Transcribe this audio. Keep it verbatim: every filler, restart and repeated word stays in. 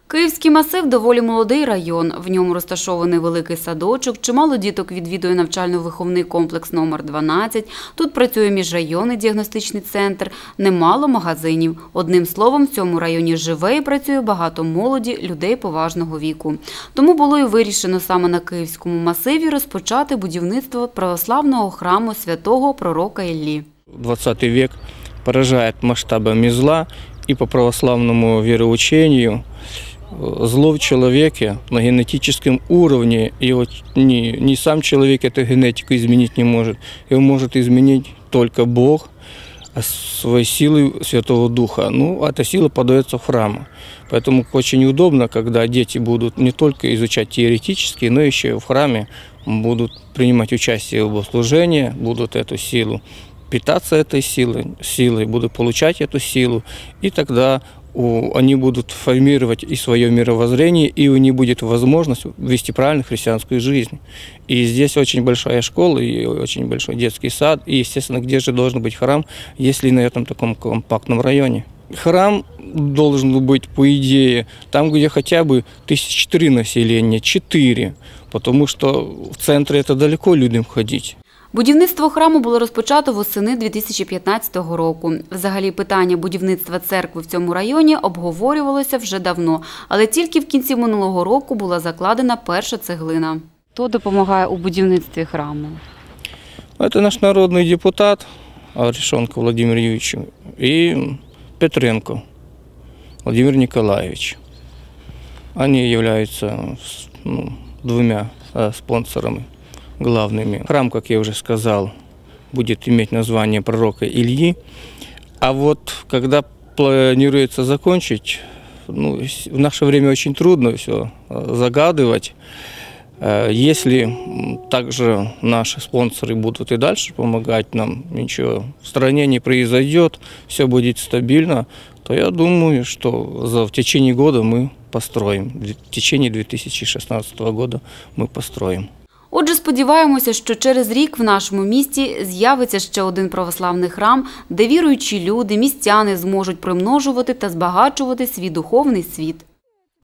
Київський масив – доволі молодий район. В ньому розташований великий садочок, чимало діток відвідує навчально-виховний комплекс номер дванадцять, тут працює міжрайонний діагностичний центр, немало магазинів. Одним словом, в цьому районі живе і працює багато молоді, людей поважного віку. Тому було і вирішено саме на Київському масиві розпочати будівництво православного храму святого пророка Іллі. двадцатый век поражает масштабами зла, и по православному вероучению зло в человеке на генетическом уровне, и вот не, не сам человек эту генетику изменить не может, его может изменить только Бог своей силой Святого Духа. Ну, эта сила подается в храм. Поэтому очень удобно, когда дети будут не только изучать теоретически, но еще и в храме будут принимать участие в богослужении, будут эту силу питаться этой силой, силой, будут получать эту силу, и тогда у, они будут формировать и свое мировоззрение, и у них будет возможность вести правильную христианскую жизнь. И здесь очень большая школа, и очень большой детский сад, и, естественно, где же должен быть храм, если на этом таком компактном районе. Храм должен быть, по идее, там, где хотя бы тысяч три населения, четыре, потому что в центре это далеко людям ходить. Будівництво храму було розпочато восени дві тисячі п'ятнадцятого року. Взагалі питання будівництва церкви в цьому районі обговорювалося вже давно, але тільки в кінці минулого року була закладена перша цеглина. Хто допомагає у будівництві храму? Це наш народний депутат Арешонко Владимир Юрьевич і Петренко Владимир Николаевич. Они являются ну, двумя спонсорами главными. Храм, как я уже сказал, будет иметь название пророка Ильи. А вот когда планируется закончить, ну, в наше время очень трудно все загадывать. Если также наши спонсоры будут и дальше помогать нам, ничего в стране не произойдет, все будет стабильно, то я думаю, что за, в течение года мы построим. В течение дві тисячі шістнадцятого года мы построим. Отже, сподіваємося, що через рік в нашому місті з'явиться ще один православний храм, де віруючі люди, містяни зможуть примножувати та збагачувати свій духовний світ.